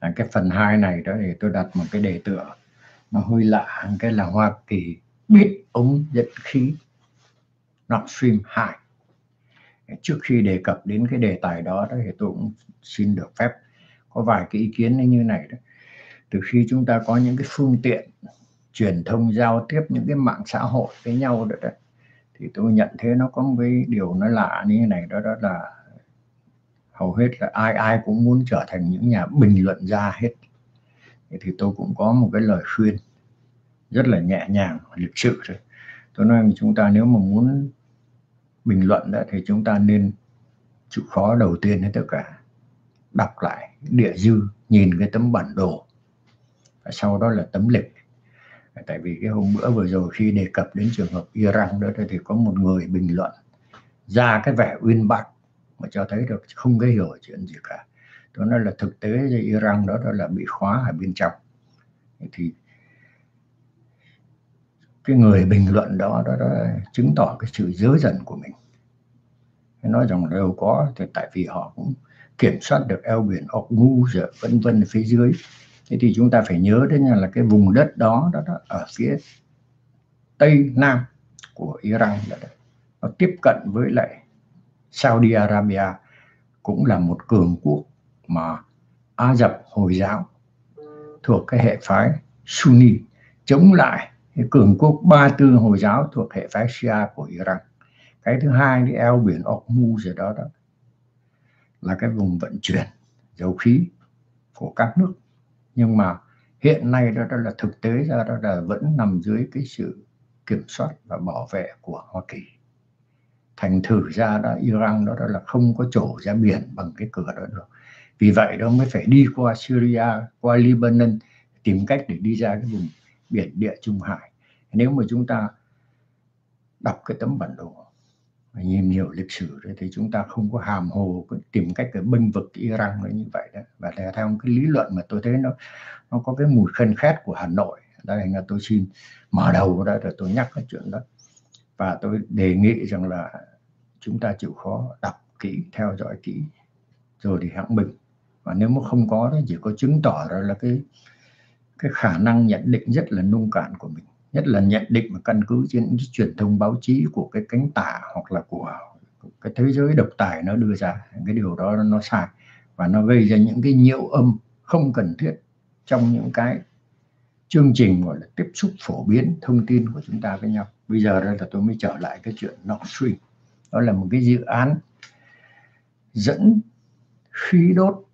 Cái phần 2 này đó thì tôi đặt một cái đề tựa nó hơi lạ, cái là Hoa Kỳ biết ống dẫn khí Nord Stream 2. Trước khi đề cập đến cái đề tài đó thì tôi cũng xin được phép có vài cái ý kiến như này đó. Từ khi chúng ta có những cái phương tiện truyền thông giao tiếp, những cái mạng xã hội với nhau đó, thì tôi nhận thấy nó có một cái điều nó lạ như thế này đó, đó là hầu hết là ai ai cũng muốn trở thành những nhà bình luận gia hết. Thì tôi cũng có một cái lời khuyên rất là nhẹ nhàng, lịch sự thôi. Tôi nói chúng ta nếu mà muốn bình luận đó thì chúng ta nên chịu khó đầu tiên hết tất cả đọc lại địa dư, nhìn cái tấm bản đồ, và sau đó là tấm lịch. Tại vì cái hôm bữa vừa rồi khi đề cập đến trường hợp Iran đó thì có một người bình luận ra cái vẻ uyên bác mà cho thấy được không gây hiểu chuyện gì cả. Tôi nói là thực tế Iran đó là bị khóa ở bên trong. Thì cái người bình luận đó chứng tỏ cái sự dớ dẩn của mình. Nói rằng đâu có, thì tại vì họ cũng kiểm soát được eo biển Hormuz rồi vân vân phía dưới. Thế thì chúng ta phải nhớ đến là cái vùng đất đó ở phía tây nam của Iran đó, nó tiếp cận với lại Saudi Arabia, cũng là một cường quốc mà Ả Rập Hồi giáo thuộc cái hệ phái Sunni chống lại cái cường quốc Ba Tư Hồi giáo thuộc hệ phái Shia của Iran. Cái thứ hai, cái eo biển Hormuz rồi đó là cái vùng vận chuyển dầu khí của các nước, nhưng mà hiện nay đó là thực tế ra đó là vẫn nằm dưới cái sự kiểm soát và bảo vệ của Hoa Kỳ. Thành thử ra đó Iran đó là không có trổ ra biển bằng cái cửa đó được. Vì vậy đó mới phải đi qua Syria, qua Lebanon, tìm cách để đi ra cái vùng biển Địa Trung Hải. Nếu mà chúng ta đọc cái tấm bản đồ và nhìn hiểu lịch sử thì chúng ta không có hàm hồ tìm cách để bênh vực Iran như vậy đó. Và theo một cái lý luận mà tôi thấy nó có cái mùi khân khét của Hà Nội. Đây là tôi xin mở đầu đó để tôi nhắc cái chuyện đó, và tôi đề nghị rằng là chúng ta chịu khó đọc kỹ, theo dõi kỹ rồi thì hãng bình. Và nếu mà không có thì chỉ có chứng tỏ ra là cái khả năng nhận định rất là nông cạn của mình, nhất là nhận định mà căn cứ trên những truyền thông báo chí của cái cánh tả hoặc là của cái thế giới độc tài nó đưa ra. Cái điều đó nó sai và nó gây ra những cái nhiễu âm không cần thiết trong những cái chương trình gọi là tiếp xúc phổ biến thông tin của chúng ta với nhau. Bây giờ đây là tôi mới trở lại cái chuyện Nord Stream. Đó là một cái dự án dẫn khí đốt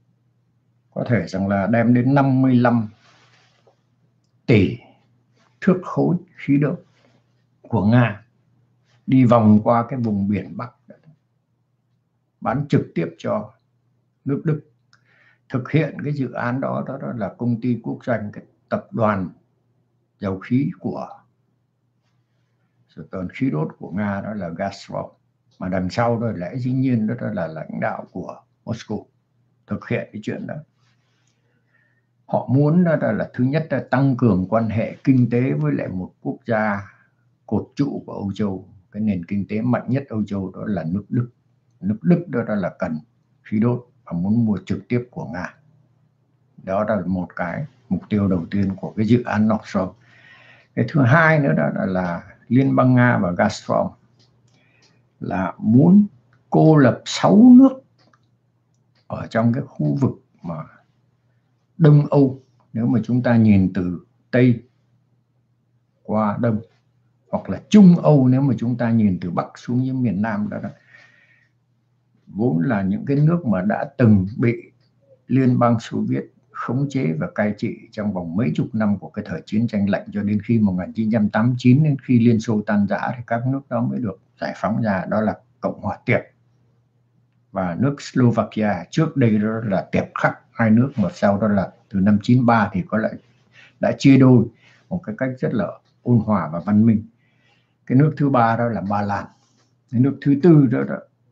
có thể rằng là đem đến 55 tỷ thước khối khí đốt của Nga đi vòng qua cái vùng biển Bắc, bán trực tiếp cho nước Đức. Thực hiện cái dự án đó là công ty quốc doanh, cái tập đoàn dầu khí của tập đoàn khí đốt của Nga đó là Gazprom, mà đằng sau đó lẽ dĩ nhiên đó là lãnh đạo của Moscow thực hiện cái chuyện đó. Họ muốn đó là thứ nhất là tăng cường quan hệ kinh tế với lại một quốc gia cột trụ của Âu Châu, cái nền kinh tế mạnh nhất Âu Châu đó là nước Đức. Nước Đức đó là cần khí đốt và muốn mua trực tiếp của Nga. Đó là một cái mục tiêu đầu tiên của cái dự án Nord Stream. Cái thứ hai nữa đó là Liên bang Nga và Gazprom là muốn cô lập 6 nước ở trong cái khu vực mà Đông Âu, nếu mà chúng ta nhìn từ Tây qua Đông, hoặc là Trung Âu nếu mà chúng ta nhìn từ Bắc xuống những miền Nam đó, vốn là những cái nước mà đã từng bị Liên bang Xô Viết khống chế và cai trị trong vòng mấy chục năm của cái thời chiến tranh lạnh, cho đến khi 1989, đến khi Liên Xô tan rã thì các nước đó mới được giải phóng ra, đó là Cộng hòa Tiệp và nước Slovakia. Trước đây đó là Tiệp Khắc, hai nước mà sau đó là từ năm 93 thì có lại đã chia đôi một cái cách rất là ôn hòa và văn minh. Cái nước thứ ba đó là Ba Lan. Cái nước thứ tư đó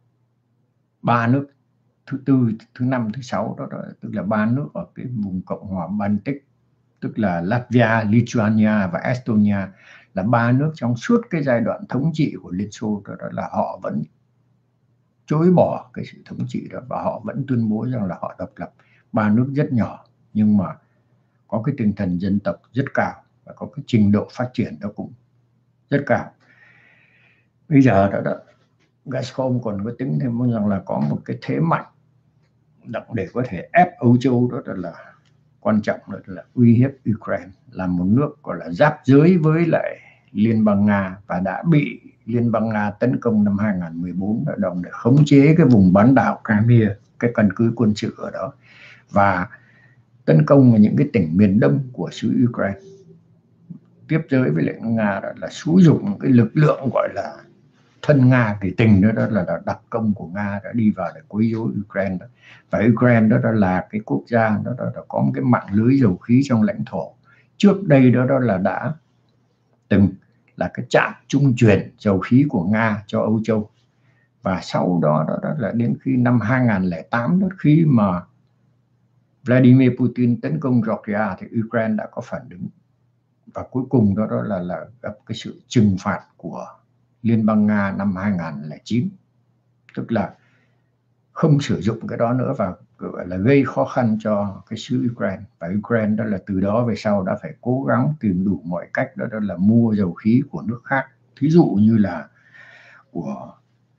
ba nước thứ tư, thứ năm, thứ sáu đó tức là ba nước ở cái vùng Cộng hòa Baltic, tức là Latvia, Lithuania và Estonia, là ba nước trong suốt cái giai đoạn thống trị của Liên Xô đó là họ vẫn chối bỏ cái sự thống trị đó và họ vẫn tuyên bố rằng là họ độc lập. Ba nước rất nhỏ nhưng mà có cái tinh thần dân tộc rất cao và có cái trình độ phát triển nó cũng rất cao. Bây giờ đó Gazprom còn có tính thêm rằng là có một cái thế mạnh để có thể ép Âu Châu, đó là quan trọng, đó là uy hiếp Ukraine, là một nước gọi là giáp giới với lại Liên bang Nga và đã bị Liên bang Nga tấn công năm 2014 ở đồng để khống chế cái vùng bán đảo Crimea, cái căn cứ quân sự ở đó, và tấn công vào những cái tỉnh miền đông của xứ Ukraine. Tiếp giới với lại Nga đó là xúi dục cái lực lượng gọi là thân Nga thì tình đó là đặc công của Nga đã đi vào để quấy rối Ukraine đó. Và Ukraine đó là cái quốc gia đó là có một cái mạng lưới dầu khí trong lãnh thổ. Trước đây đó là đã từng là cái trạm trung chuyển dầu khí của Nga cho Âu Châu. Và sau đó là đến khi năm 2008 đó, khi mà Vladimir Putin tấn công Georgia thì Ukraine đã có phản ứng, và cuối cùng đó là gặp cái sự trừng phạt của Liên bang Nga năm 2009, tức là không sử dụng cái đó nữa và gọi là gây khó khăn cho cái xứ Ukraine. Và Ukraine đó là từ đó về sau đã phải cố gắng tìm đủ mọi cách đó là mua dầu khí của nước khác, thí dụ như là của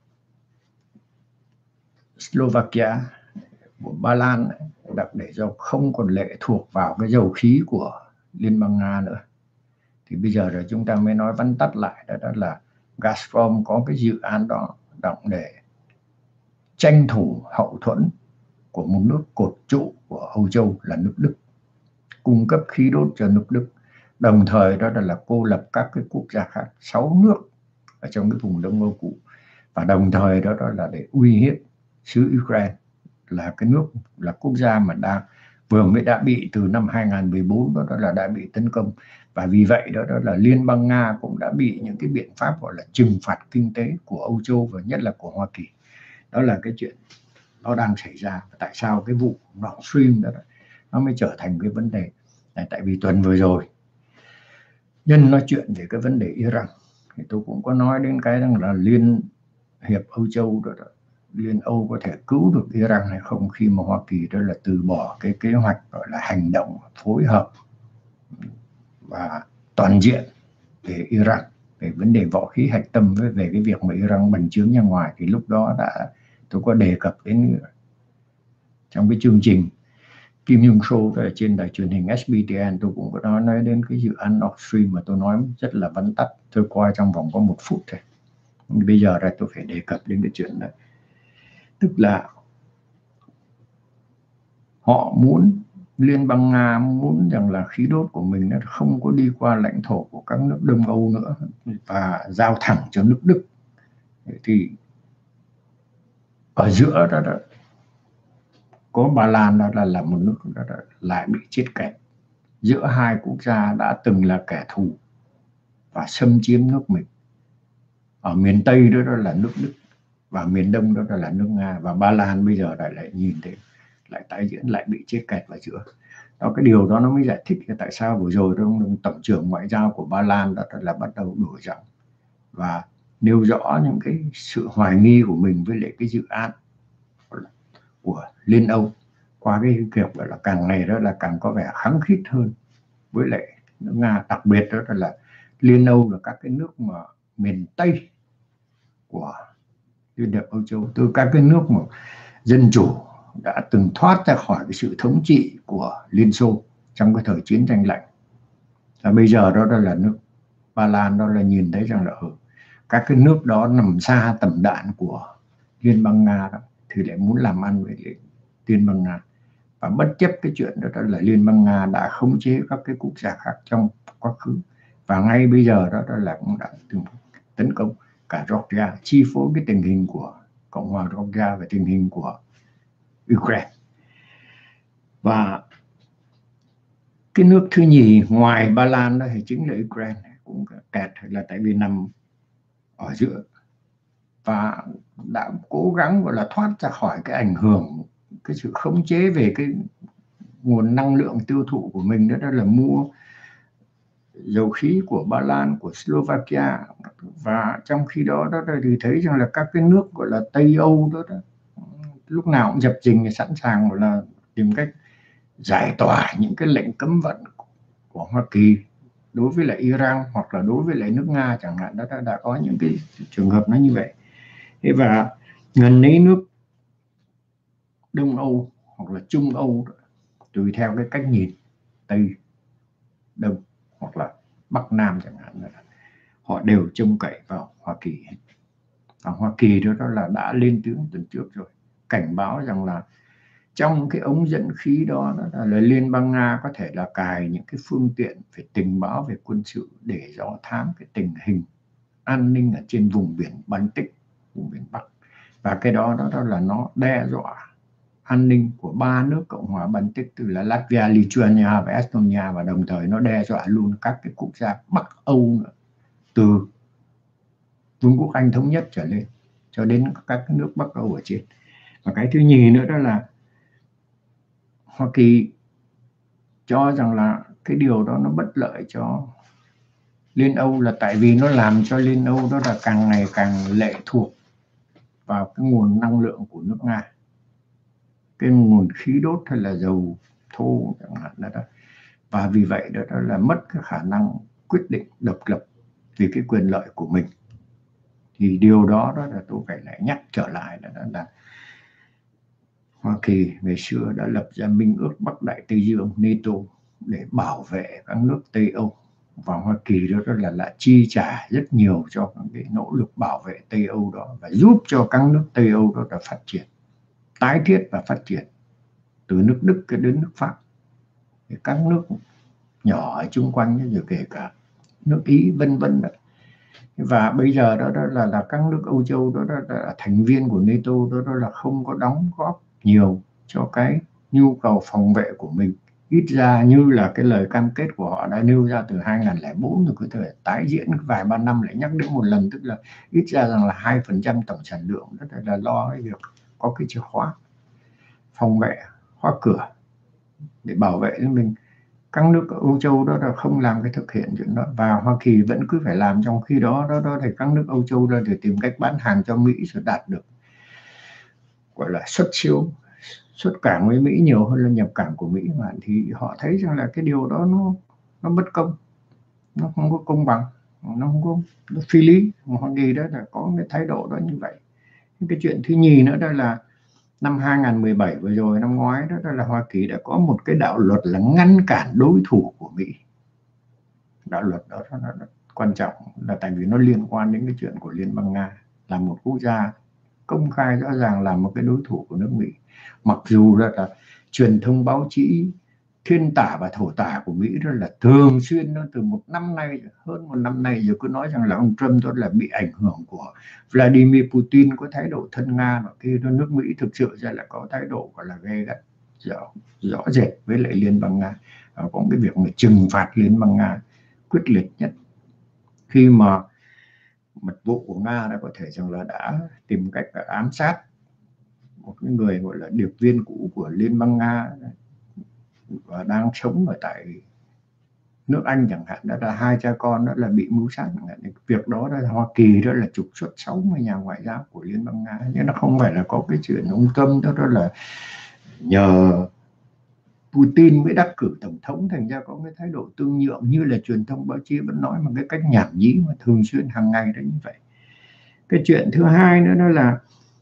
Slovakia, của Ba Lan, để cho không còn lệ thuộc vào cái dầu khí của Liên bang Nga nữa. Thì bây giờ rồi chúng ta mới nói vắn tắt lại, đó là Gazprom có cái dự án đó để tranh thủ hậu thuẫn của một nước cột trụ của Âu Châu là nước Đức, cung cấp khí đốt cho nước Đức, đồng thời đó là cô lập các cái quốc gia khác, 6 nước ở trong cái vùng Đông Âu cũ, và đồng thời đó là để uy hiếp xứ Ukraine, là cái nước, là quốc gia mà vừa mới đã bị từ năm 2014 đó là đã bị tấn công. Và vì vậy đó là Liên bang Nga cũng đã bị những cái biện pháp gọi là trừng phạt kinh tế của Âu Châu và nhất là của Hoa Kỳ. Đó là cái chuyện nó đang xảy ra. Tại sao cái vụ Nord Stream đó nó mới trở thành cái vấn đề này? Tại vì tuần vừa rồi nhân nói chuyện về cái vấn đề Iran thì tôi cũng có nói đến cái rằng là Liên hiệp Âu Châu đó, Liên Âu có thể cứu được Iran hay không khi mà Hoa Kỳ đó là từ bỏ cái kế hoạch gọi là hành động phối hợp và toàn diện về Iran, về vấn đề võ khí hạch tâm, với về cái việc mà Iran bành trướng ra ngoài. Thì lúc đó tôi có đề cập đến trong cái chương trình Kim Yung Show ở trên đài truyền hình SBTN, tôi cũng có nói đến cái dự án Nord Stream mà tôi nói rất là vắn tắt, tôi qua trong vòng có 1 phút thôi. Bây giờ là tôi phải đề cập đến cái chuyện đó, tức là họ muốn, Liên bang Nga muốn rằng là khí đốt của mình nó không có đi qua lãnh thổ của các nước Đông Âu nữa và giao thẳng cho nước Đức. Thì ở giữa đó có Ba Lan, đó là một nước đó lại bị chết kẹt giữa hai quốc gia đã từng là kẻ thù và xâm chiếm nước mình. Ở miền Tây đó là nước Đức và miền Đông đó là nước Nga, và Ba Lan bây giờ lại nhìn thấy lại tái diễn, lại bị chết kẹt vào giữa đó. Cái điều đó nó mới giải thích tại sao vừa rồi tổng trưởng ngoại giao của Ba Lan đó là bắt đầu đổi giọng và nêu rõ những cái sự hoài nghi của mình với lại cái dự án của Liên Âu, qua cái việc là càng ngày đó là càng có vẻ khăng khít hơn với lại nước Nga. Đặc biệt đó là Liên Âu là các cái nước mà miền Tây của Liên hiệp Âu Châu, từ các cái nước mà dân chủ đã từng thoát ra khỏi cái sự thống trị của Liên Xô trong cái thời chiến tranh lạnh. Và bây giờ đó là nước Ba Lan, đó là nhìn thấy rằng là ở các cái nước đó nằm xa tầm đạn của Liên bang Nga đó, thì lại muốn làm ăn với Liên bang Nga, và bất chấp cái chuyện đó là Liên bang Nga đã khống chế các cái quốc gia khác trong quá khứ, và ngay bây giờ đó là cũng đã từng tấn công cả Georgia, chi phối cái tình hình của Cộng hòa Georgia và tình hình của Ukraine. Và cái nước thứ nhì ngoài Ba Lan đó thì chính là Ukraine, cũng kẹt là tại vì nằm ở giữa và đã cố gắng gọi là thoát ra khỏi cái ảnh hưởng, cái sự khống chế về cái nguồn năng lượng tiêu thụ của mình, đó là mua dầu khí của Ba Lan, của Slovakia. Và trong khi đó thì thấy rằng là các cái nước gọi là Tây Âu đó lúc nào cũng dập dình, sẵn sàng gọi là tìm cách giải tỏa những cái lệnh cấm vận của Hoa Kỳ đối với lại Iran hoặc là đối với lại nước Nga chẳng hạn, đã có những cái trường hợp nó như vậy. Thế và gần ấy nước Đông Âu hoặc là Trung Âu, tùy theo cái cách nhìn Tây Đông hoặc là Bắc Nam chẳng hạn, họ đều trông cậy vào Hoa Kỳ. Và Hoa Kỳ đó là đã lên tiếng tuần trước rồi, cảnh báo rằng là trong cái ống dẫn khí đó, là Liên bang Nga có thể là cài những cái phương tiện về tình báo về quân sự để dò thám cái tình hình an ninh ở trên vùng biển Baltic, vùng biển Bắc. Và cái đó là nó đe dọa an ninh của 3 nước Cộng hòa Baltic, từ là Latvia, Lithuania và Estonia, và đồng thời nó đe dọa luôn các cái quốc gia Bắc Âu nữa, từ Vương quốc Anh thống nhất trở lên cho đến các nước Bắc Âu ở trên. Và cái thứ nhì nữa đó là Hoa Kỳ cho rằng là cái điều đó nó bất lợi cho Liên Âu, là tại vì nó làm cho Liên Âu đó là càng ngày càng lệ thuộc vào cái nguồn năng lượng của nước Nga, cái nguồn khí đốt hay là dầu thô chẳng hạn đó. Và vì vậy đó là mất cái khả năng quyết định độc lập vì cái quyền lợi của mình. Thì điều đó là tôi phải lại nhắc trở lại là Hoa Kỳ ngày xưa đã lập ra Minh ước Bắc Đại Tây Dương NATO để bảo vệ các nước Tây Âu, và Hoa Kỳ đó là chi trả rất nhiều cho cái nỗ lực bảo vệ Tây Âu đó, và giúp cho các nước Tây Âu đó là phát triển, tái thiết và phát triển, từ nước Đức đến nước Pháp, các nước nhỏ ở chung quanh, rồi kể cả nước Ý vân vân. Và bây giờ đó là các nước Âu Châu đó là thành viên của NATO, đó là không có đóng góp nhiều cho cái nhu cầu phòng vệ của mình, ít ra như là cái lời cam kết của họ đã nêu ra từ 2004, rồi cứ thể tái diễn vài ba năm lại nhắc đến một lần, tức là ít ra rằng là 2% tổng sản lượng, đó là lo cái việc có cái chìa khóa phòng vệ, khóa cửa để bảo vệ cho mình. Các nước Âu Châu đó là không làm cái thực hiện chuyện đó, và Hoa Kỳ vẫn cứ phải làm, trong khi đó thì các nước Âu Châu đó để tìm cách bán hàng cho Mỹ, rồi đạt được gọi là xuất cảng với Mỹ nhiều hơn là nhập cảng của Mỹ, mà thì họ thấy rằng là cái điều đó nó bất công, nó không có công bằng, nó không có, nó phi lý. Hoa Kỳ đó là có cái thái độ đó như vậy. Cái chuyện thứ nhì nữa đó là năm 2017 vừa rồi, năm ngoái đó là Hoa Kỳ đã có một cái đạo luật là ngăn cản đối thủ của Mỹ. Đạo luật đó nó quan trọng là tại vì nó liên quan đến cái chuyện của Liên bang Nga, là một quốc gia công khai rõ ràng là một cái đối thủ của nước Mỹ. Mặc dù là truyền thông báo chí thiên tả và thổ tả của Mỹ đó là thường xuyên, nó từ một năm nay, hơn một năm nay rồi, cứ nói rằng là ông Trump đó là bị ảnh hưởng của Vladimir Putin, có thái độ thân Nga, và khi nước Mỹ thực sự ra là có thái độ gọi là gay gắt, rõ rệt với lại Liên bang Nga. Có cái việc mà trừng phạt Liên bang Nga quyết liệt nhất, khi mà mật vụ của Nga đã có thể rằng là đã tìm cách ám sát một cái người gọi là điệp viên cũ của Liên bang Nga và đang sống ở tại nước Anh chẳng hạn, đó là hai cha con đó là bị mưu sát chẳng hạn. Việc đó là Hoa Kỳ đó là trục xuất 60 nhà ngoại giao của Liên bang Nga, nhưng nó không phải là có cái chuyện ông Trump đó là nhờ Putin mới đắc cử tổng thống, thành ra có cái thái độ tương nhượng như là truyền thông báo chí vẫn nói, mà cái cách nhảm nhí mà thường xuyên hàng ngày đấy như vậy. Cái chuyện thứ hai nữa đó là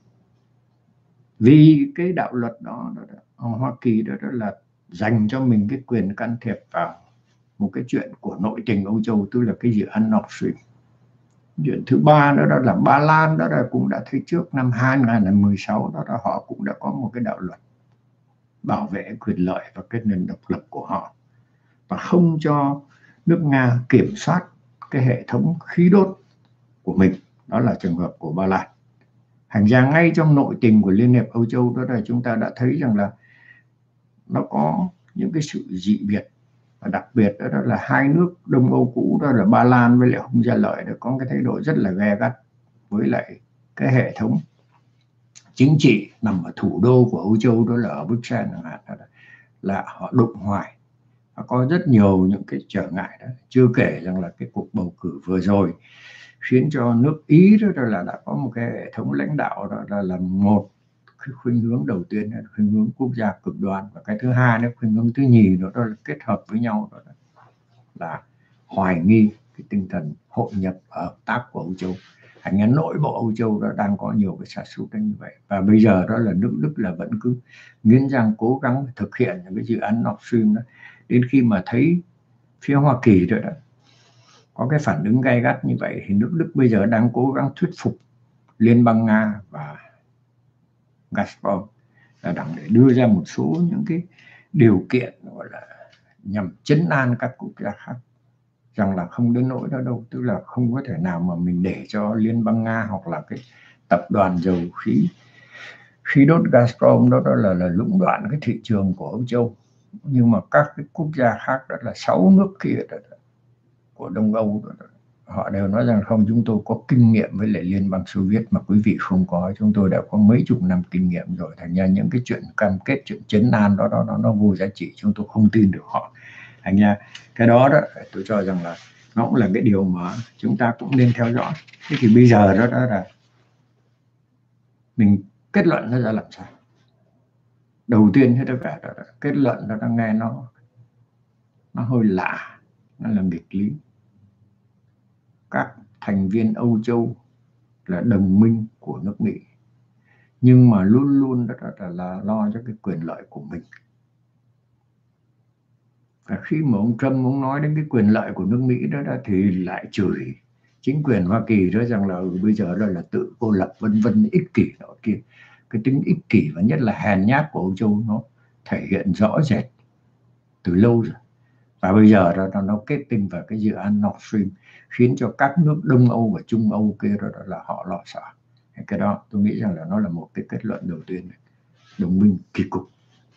vì cái đạo luật đó, Hoa Kỳ đó là dành cho mình cái quyền can thiệp vào một cái chuyện của nội tình Âu Châu, tức là cái dự án Nord Stream. Chuyện thứ ba đó là Ba Lan đó là cũng đã thấy trước năm 2016 đó là họ cũng đã có một cái đạo luật bảo vệ quyền lợi và cái nền độc lập của họ, và không cho nước Nga kiểm soát cái hệ thống khí đốt của mình. Đó là trường hợp của Ba Lan. Thành ra ngay trong nội tình của Liên hiệp Âu Châu đó là chúng ta đã thấy rằng là nó có những cái sự dị biệt, và đặc biệt đó là hai nước Đông Âu cũ đó là Ba Lan với lại Hung Gia Lợi đã có cái thái độ rất là gay gắt với lại cái hệ thống chính trị nằm ở thủ đô của Âu Châu, đó là ở Bruxelles chẳng hạn, là họ đụng hoài và có rất nhiều những cái trở ngại đó. Chưa kể rằng là cái cuộc bầu cử vừa rồi khiến cho nước Ý đó là đã có một cái hệ thống lãnh đạo đó là một cái khuynh hướng đầu tiên là khuynh hướng quốc gia cực đoan, và cái thứ hai là khuynh hướng thứ nhì đó là kết hợp với nhau, đó là hoài nghi cái tinh thần hội nhập và hợp tác của Âu Châu. Thành ra nội bộ Âu Châu đó đang có nhiều cái sa sút như vậy, và bây giờ đó là nước Đức là vẫn cứ nghiến răng cố gắng thực hiện những cái dự án Nord Stream đó, đến khi mà thấy phía Hoa Kỳ rồi đó có cái phản ứng gay gắt như vậy thì nước Đức bây giờ đang cố gắng thuyết phục Liên bang Nga và Gazprom là để đưa ra một số những cái điều kiện gọi là nhằm trấn an các quốc gia khác rằng là không đến nỗi đó đâu, tức là không có thể nào mà mình để cho Liên bang Nga hoặc là cái tập đoàn dầu khí đốt Gazprom đó là lũng đoạn cái thị trường của Âu Châu. Nhưng mà các cái quốc gia khác, đó là 6 nước kia đó, của Đông Âu đó, họ đều nói rằng không, chúng tôi có kinh nghiệm với lại Liên bang Xô Viết mà quý vị không có, chúng tôi đã có mấy chục năm kinh nghiệm rồi, thành ra những cái chuyện cam kết, chuyện trấn an đó nó vô giá trị, chúng tôi không tin được họ. Thành ra cái đó tôi cho rằng là nó cũng là cái điều mà chúng ta cũng nên theo dõi. Thế thì bây giờ đó là mình kết luận nó ra làm sao? Đầu tiên hết tất cả đó, kết luận nó nghe nó hơi lạ, nó là nghịch lý. Các thành viên Âu Châu là đồng minh của nước Mỹ, nhưng mà luôn luôn đó là lo cho cái quyền lợi của mình. Và khi mà ông Trump ông nói đến cái quyền lợi của nước Mỹ đó thì lại chửi chính quyền Hoa Kỳ đó rằng là bây giờ đó là tự cô lập vân vân, ích kỷ đó kia. Cái tính ích kỷ và nhất là hèn nhát của Âu Châu nó thể hiện rõ rệt từ lâu rồi. Và bây giờ đó nó kết tinh vào cái dự án Nord Stream, khiến cho các nước Đông Âu và Trung Âu kia đó là họ lo sợ. Cái đó tôi nghĩ rằng là nó là một cái kết luận đầu tiên này. Đồng minh kỳ cục.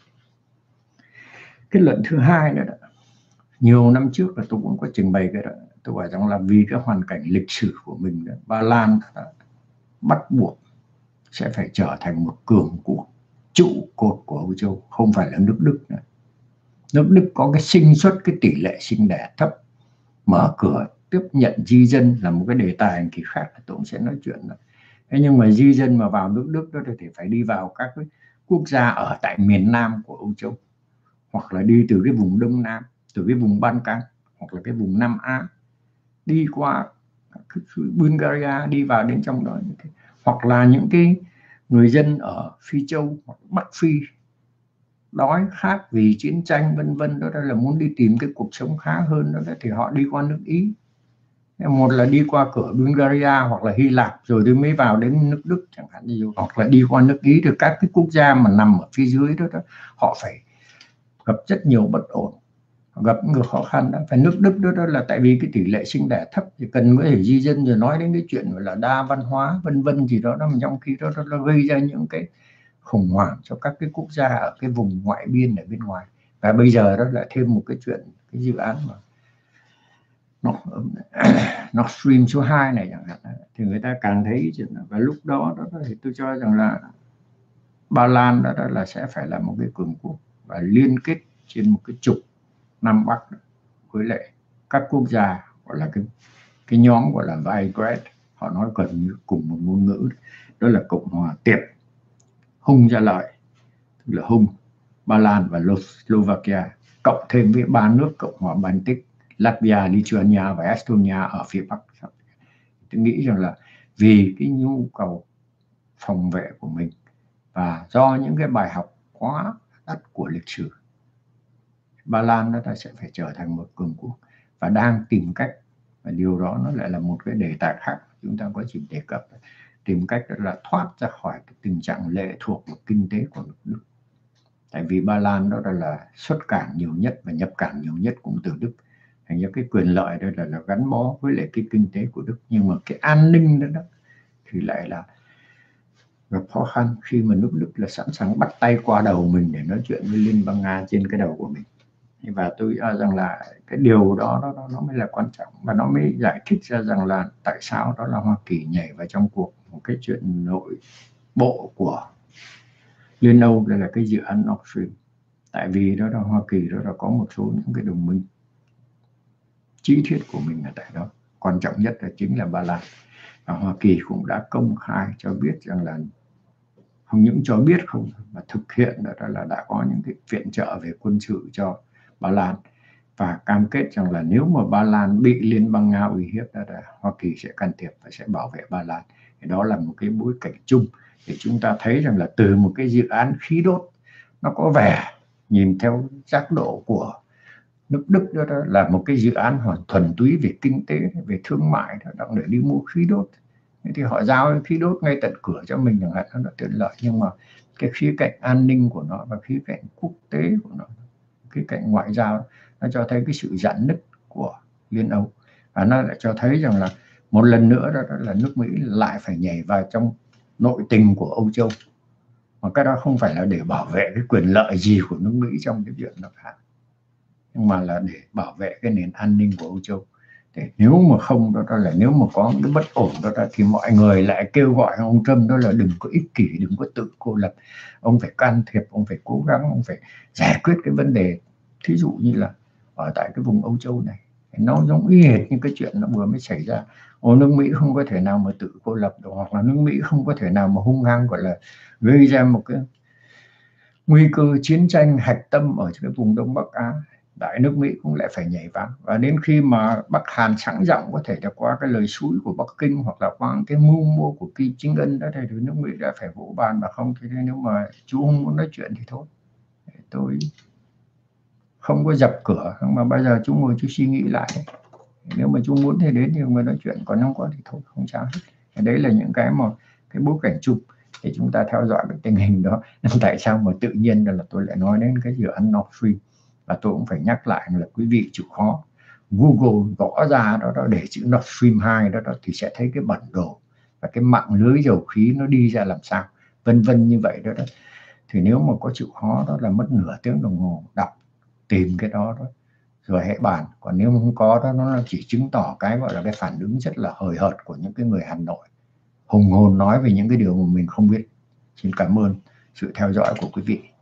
Kết luận thứ hai nữa đó, nhiều năm trước là tôi cũng có trình bày cái đó, tôi bảo rằng là vì cái hoàn cảnh lịch sử của mình đó, Ba Lan bắt buộc sẽ phải trở thành một cường quốc trụ cột của Âu Châu, không phải là nước Đức nữa. Nước Đức có cái sinh suất, cái tỷ lệ sinh đẻ thấp, mở cửa tiếp nhận di dân là một cái đề tài kỳ khác, tôi cũng sẽ nói chuyện đó. Thế nhưng mà di dân mà vào nước Đức đó thì phải đi vào các cái quốc gia ở tại miền Nam của Âu Châu, hoặc là đi từ cái vùng Đông Nam, từ cái vùng Ban Can, hoặc là cái vùng Nam Á, đi qua Bulgaria đi vào đến trong đó, hoặc là những cái người dân ở Phi Châu hoặc Bắc Phi đói khát vì chiến tranh vân vân đó là muốn đi tìm cái cuộc sống khá hơn đó thì họ đi qua nước Ý, một là đi qua cửa Bulgaria hoặc là Hy Lạp rồi thì mới vào đến nước Đức chẳng hạn như, hoặc là đi qua nước Ý. Thì các cái quốc gia mà nằm ở phía dưới đó họ phải gặp rất nhiều bất ổn, gặp nhiều khó khăn đó. Phải nước Đức đó là tại vì cái tỷ lệ sinh đẻ thấp thì cần có thể di dân, rồi nói đến cái chuyện gọi là đa văn hóa vân vân gì đó, trong khi đó nó gây ra những cái khủng hoảng cho các cái quốc gia ở cái vùng ngoại biên ở bên ngoài. Và bây giờ đó lại thêm một cái chuyện, cái dự án mà Nord Stream số 2 này chẳng hạn, thì người ta càng thấy chuyện. Và lúc đó thì tôi cho rằng là Ba Lan đó là sẽ phải là một cái cường quốc và liên kết trên một cái trục Nam Bắc với lại các quốc gia gọi là cái nhóm gọi là Visegrad, họ nói gần như cùng một ngôn ngữ, đó là Cộng hòa Tiệp Hung Gia Lợi, tức là Hung, Ba Lan và Slovakia, cộng thêm với 3 nước Cộng hòa Baltic, Latvia, Lithuania và Estonia ở phía Bắc. Tôi nghĩ rằng là vì cái nhu cầu phòng vệ của mình và do những cái bài học quá đắt của lịch sử, Ba Lan nó sẽ phải trở thành một cường quốc và đang tìm cách, và điều đó nó lại là một cái đề tài khác chúng ta có dịp đề cập, tìm cách là thoát ra khỏi cái tình trạng lệ thuộc vào kinh tế của nước Đức. Tại vì Ba Lan đó là xuất cảng nhiều nhất và nhập cảng nhiều nhất cũng từ Đức, thành ra cái quyền lợi đó là gắn bó với lại cái kinh tế của Đức. Nhưng mà cái an ninh đó thì lại là gặp khó khăn khi mà nước Đức là sẵn sàng bắt tay qua đầu mình để nói chuyện với Liên bang Nga trên cái đầu của mình. Và tôi cho rằng là cái điều đó nó mới là quan trọng, và nó mới giải thích ra rằng là tại sao đó là Hoa Kỳ nhảy vào trong cuộc một cái chuyện nội bộ của Liên Âu, đây là cái dự án Nord Stream. Tại vì đó là Hoa Kỳ đó là có một số những cái đồng minh chí thiết của mình ở tại đó, quan trọng nhất là chính là Ba Lan, và Hoa Kỳ cũng đã công khai cho biết rằng là không những cho biết không mà thực hiện đó là đã có những cái viện trợ về quân sự cho Ba Lan, và cam kết rằng là nếu mà Ba Lan bị Liên bang Nga uy hiếp đó là Hoa Kỳ sẽ can thiệp và sẽ bảo vệ Ba Lan. Thì đó là một cái bối cảnh chung để chúng ta thấy rằng là từ một cái dự án khí đốt nó có vẻ nhìn theo giác độ của nước Đức đó, là một cái dự án hoàn thuần túy về kinh tế, về thương mại đó, để đi mua khí đốt, thì họ giao khí đốt ngay tận cửa cho mình chẳng hạn, nó tiện lợi. Nhưng mà cái khía cạnh an ninh của nó và khía cạnh quốc tế của nó, khía cạnh ngoại giao, nó cho thấy cái sự rạn nứt của Liên Âu, và nó lại cho thấy rằng là một lần nữa đó là nước Mỹ lại phải nhảy vào trong nội tình của Âu Châu, mà cái đó không phải là để bảo vệ cái quyền lợi gì của nước Mỹ trong cái chuyện đó cả, nhưng mà là để bảo vệ cái nền an ninh của Âu Châu. Để nếu mà không đó là nếu mà có cái bất ổn đó thì mọi người lại kêu gọi ông Trump đó là đừng có ích kỷ, đừng có tự cô lập, ông phải can thiệp, ông phải cố gắng, ông phải giải quyết cái vấn đề, thí dụ như là ở tại cái vùng Âu Châu này. Nó giống y hệt như cái chuyện nó vừa mới xảy ra. Nước Mỹ không có thể nào mà tự cô lập được, hoặc là nước Mỹ không có thể nào mà hung hăng gọi là gây ra một cái nguy cơ chiến tranh hạch tâm ở cái vùng Đông Bắc Á. Đại nước Mỹ cũng lại phải nhảy vào, và đến khi mà Bắc Hàn sẵn giọng có thể là qua cái lời xúi của Bắc Kinh hoặc là qua cái mưu mô của Kim Jong Un đó, thì nước Mỹ đã phải vỗ bàn, mà không thì nếu mà chú không muốn nói chuyện thì thôi, tôi không có dập cửa, mà bây giờ chú ngồi chú suy nghĩ lại, nếu mà chú muốn thì đến nhưng mà nói chuyện, còn không có thì thôi, không sao hết. Đấy là những cái mà cái bối cảnh chung để chúng ta theo dõi cái tình hình đó. Nên tại sao mà tự nhiên là tôi lại nói đến cái dự án Nord Stream, và tôi cũng phải nhắc lại là quý vị chịu khó Google gõ ra đó để chữ Nord Stream 2 đó thì sẽ thấy cái bản đồ và cái mạng lưới dầu khí nó đi ra làm sao, vân vân như vậy đó. Thì nếu mà có chịu khó đó là mất nửa tiếng đồng hồ đọc tìm cái đó rồi hãy bàn. Còn nếu không có đó, nó chỉ chứng tỏ cái gọi là cái phản ứng rất là hời hợt của những cái người Hà Nội hùng hồn nói về những cái điều mà mình không biết. Xin cảm ơn sự theo dõi của quý vị.